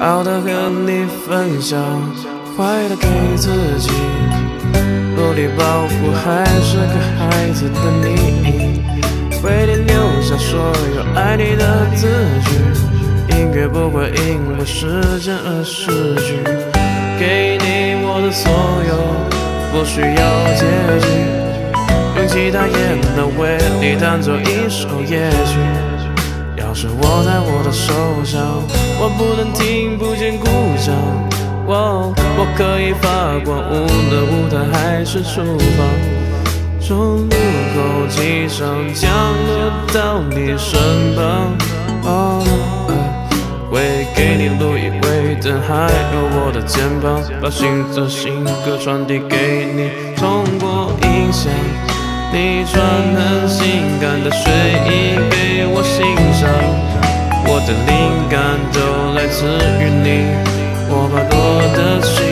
好的和你分享，坏的给自己，努力保护还是个孩子的你，为你留下所有爱你的字句，音乐不会因为时间而逝去，给你我的所有，不需要结局，用吉他也能为你弹奏一首夜曲。要是握在我的手上，我不能听不见鼓掌。我可以发光，无论舞台还是厨房。从路口机上降落到你身旁，会给你录一回灯，还有我的肩膀，把新的新歌传递给你，通过音响。你穿很性感的睡衣给我欣赏，我的灵感都来自于你，我把多的心